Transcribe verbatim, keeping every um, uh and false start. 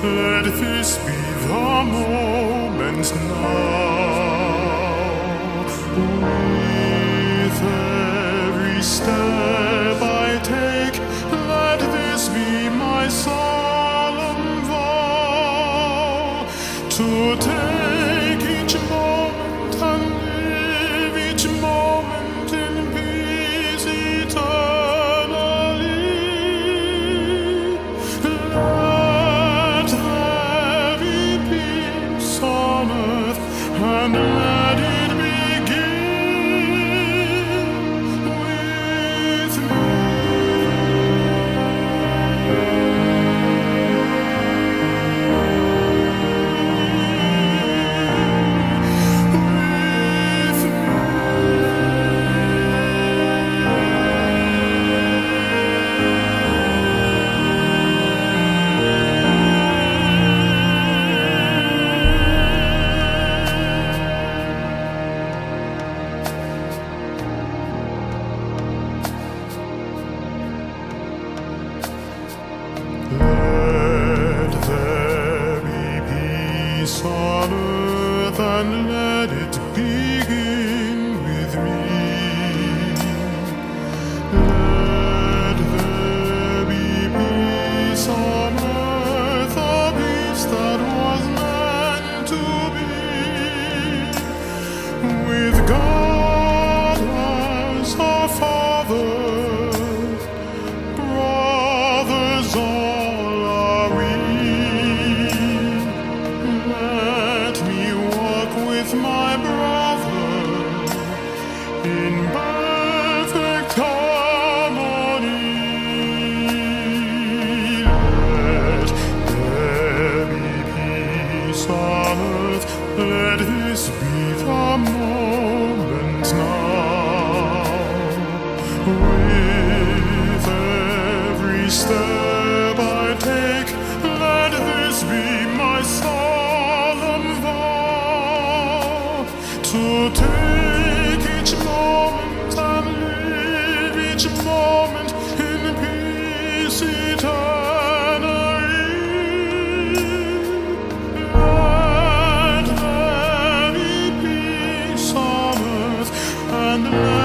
let this be the moment now. With every step I take, let this be my solemn vow, to take each moment and live each moment in peace eternally. Let there be peace on earth, and let it begin with me. Let there be peace on earth, and let it begin with me. Let there be peace on earth, a peace that was meant to be, with God as our Father, brothers all are we. Let me walk with my brother in perfect harmony. Let there be peace on earth, let this be the moment now. With every step I take, let this be my solemn vow, to take each moment and live each moment in peace eternally. Let there be peace on earth, and let